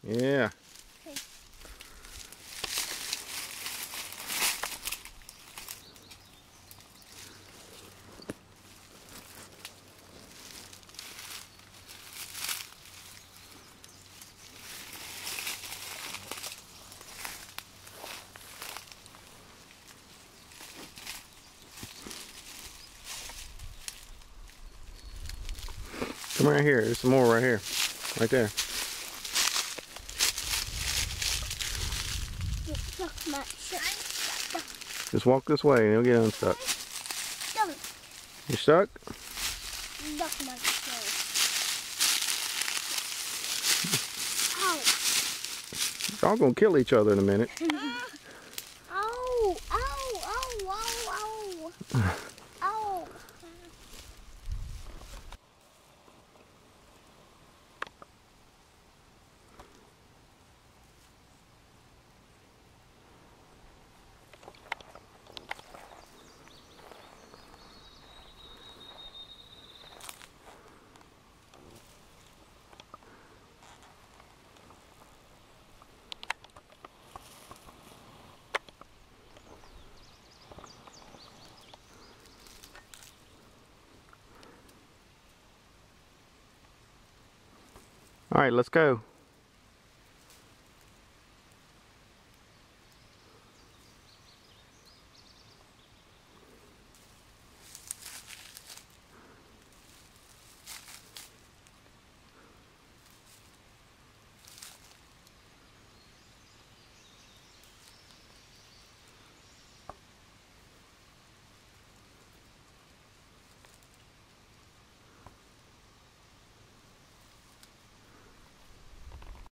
Yeah. Okay. Come right here. There's some more right here. Right there. Just walk this way and you'll get unstuck. You stuck? Y'all gonna kill each other in a minute. Ow! Ow! Ow! Ow! Ow! Ow! All right, let's go.